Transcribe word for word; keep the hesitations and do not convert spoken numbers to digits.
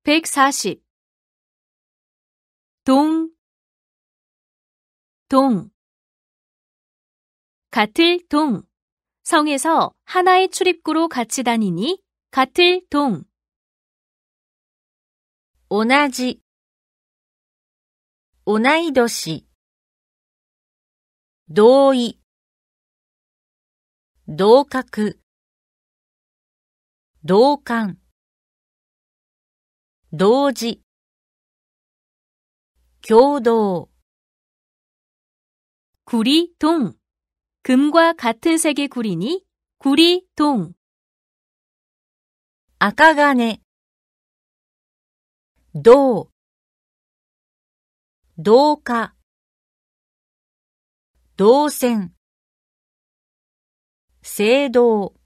백사십. 동, 동. 같을 동. 성에서 하나의 출입구로 같이 다니니 같을 동. 同じ、同い年、同意、同格、同感、同時、共同。 구리 동. 금과 같은 색의 구리니 구리 동. 赤金、銅、銅貨、銅線、青銅。